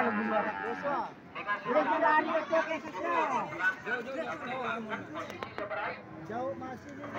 Jauh masih nih.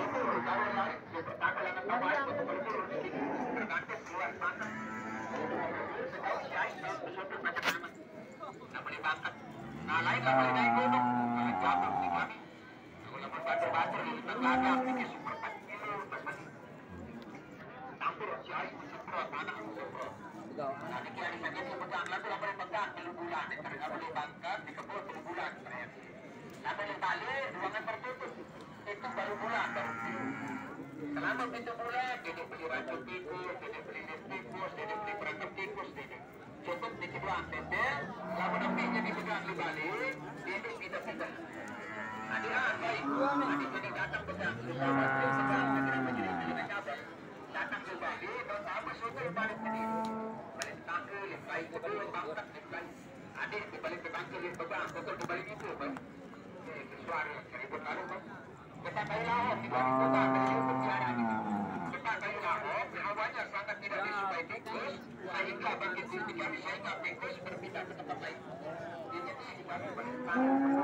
Nah, lain lah paling naik gunung. Jatuh di kami. Kalau batu-batu di tengah pikir super 4 kilo pasmani. Campur si air super tanah super. Nah, ini kira saja pegang lagu apa yang pegang 3 bulan. Mereka boleh bangkit di kebun 3 bulan. Nah, boleh balik ruangan tertutup. Itu baru bulan baru. Selama itu bulan, dia beli racun tikus, dia beli tikus, dia beli perangkap tikus, dia cukup di kedua tempel, lalu nampaknya dipegang di balik, dia pindah-pindah. Nanti baik, nanti jadi datang pegang, pegang, menjadi cabang, datang ke balik, dan sama sudah balik sini, balik tangga, baik kedua bangkat, baik adik dibalik ke tangga, pegang, betul dibalik itu, baik. Suara ribut lalu, kita kayu lahop, kita dipegang, kita berjalan, kita kayu lahop, awalnya sangat tidak disukai tikus, sehingga bagi diri kami sehingga tikus berpindah ke tempat lain. Jadi kami berpindah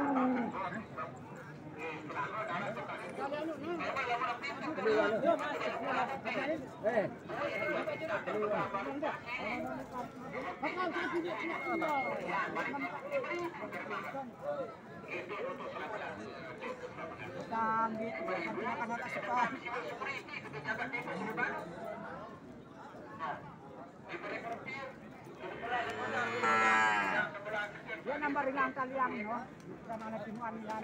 selalu dalam tempat itu. Memang yang pintu dia nambah ringan kalian no karena ada timuan yang